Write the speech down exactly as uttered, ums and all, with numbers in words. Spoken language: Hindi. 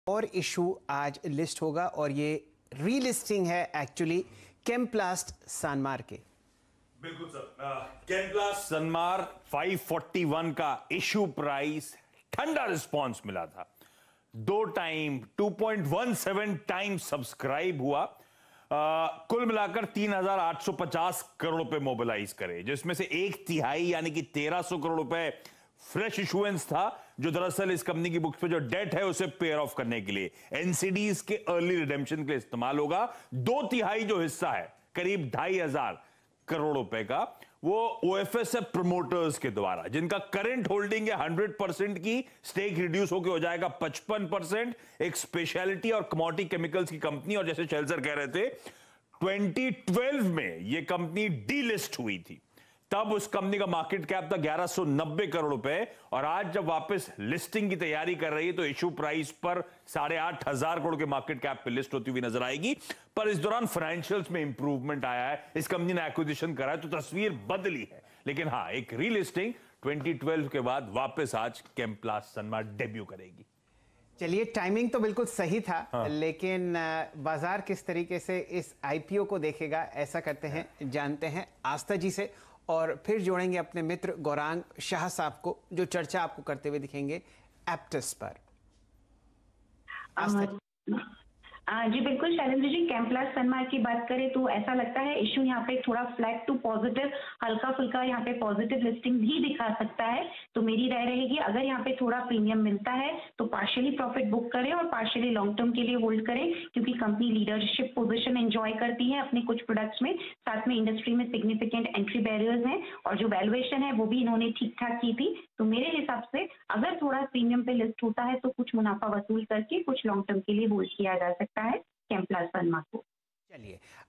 और इशू आज लिस्ट होगा और ये रीलिस्टिंग है एक्चुअली केमप्लास्ट सनमार के। बिल्कुल सर, केमप्लास्ट सनमार पाँच सौ इकतालीस का इशू प्राइस ठंडा रिस्पांस मिला था, दो टाइम दो पॉइंट एक सात टाइम सब्सक्राइब हुआ, आ, कुल मिलाकर तीन हजार आठ सौ पचास करोड़ रुपए मोबिलाइज करे, जिसमें से एक तिहाई यानी कि तेरह सौ करोड़ रुपए फ्रेश इशुएंस था, जो दरअसल इस कंपनी की बुक्स पे जो डेट है उसे पेयर ऑफ करने के लिए एनसीडीज के अर्ली रिडेम्पशन के लिए इस्तेमाल होगा। दो तिहाई जो हिस्सा है करीब ढाई हजार करोड़ रुपए का, वो ओएफएस है प्रमोटर्स के द्वारा, जिनका करंट होल्डिंग है हंड्रेड परसेंट की, स्टेक रिड्यूस होकर हो जाएगा पचपन परसेंट। एक स्पेशलिटी और कमोडिटी केमिकल्स की कंपनी, और जैसे शेल्सर कह रहे थे दो हज़ार बारह में यह कंपनी डीलिस्ट हुई थी, तब उस कंपनी का मार्केट कैप था ग्यारह सौ नब्बे करोड़ रुपए, और आज जब वापस लिस्टिंग की तैयारी कर रही है तो इशू प्राइस पर साढ़े आठ हजार करोड़ के मार्केट कैप पे लिस्ट होती हुई नजर आएगी। पर इस दौरान फाइनेंशियल्स में इंप्रूवमेंट आया है, इस कंपनी ने एक्विजिशन करा है तो तस्वीर बदली है। लेकिन हां, एक रीलिस्टिंग दो हज़ार बारह के बाद वापस आज केमप्लास्ट सनमार डेब्यू करेगी। चलिए, टाइमिंग तो बिल्कुल सही था, हाँ। लेकिन बाजार किस तरीके से इस आईपीओ को देखेगा, ऐसा करते हैं, जानते हैं आस्था जी से, और फिर जोड़ेंगे अपने मित्र गौरांग शाह साहब को, जो चर्चा आपको करते हुए दिखेंगे एप्टस पर। आस्था जी। आ, जी बिल्कुल शैलेंद्र जी, केमप्लास्ट सनमार की बात करें तो ऐसा लगता है इशू यहाँ पे थोड़ा फ्लैट टू पॉजिटिव, हल्का फुल्का यहाँ पे पॉजिटिव लिस्टिंग भी दिखा सकता है। तो मेरी राय रहेगी, अगर यहाँ पे थोड़ा प्रीमियम मिलता है तो पार्शियली प्रॉफिट बुक करें और पार्शियली लॉन्ग टर्म के लिए होल्ड करें, क्योंकि कंपनी लीडरशिप पोजीशन एंजॉय करती है अपने कुछ प्रोडक्ट्स में, साथ में इंडस्ट्री में सिग्निफिकेंट एंट्री बैरियर्स हैं, और जो वैल्यूएशन है वो भी इन्होंने ठीक ठाक की थी। तो मेरे हिसाब से अगर थोड़ा प्रीमियम पे लिस्ट होता है तो कुछ मुनाफा वसूल करके कुछ लॉन्ग टर्म के लिए होल्ड किया जा सकता है केमप्लास्ट सनमार को। चलिए।